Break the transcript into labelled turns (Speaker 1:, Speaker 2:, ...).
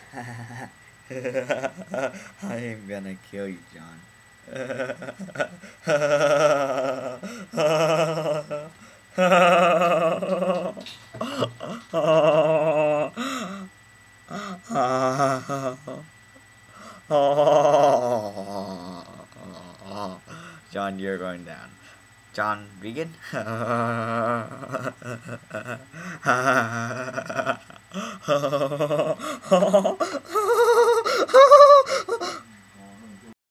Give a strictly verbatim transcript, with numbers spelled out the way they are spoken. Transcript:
Speaker 1: I am gonna kill you, John. John, you're going down. John, vegan?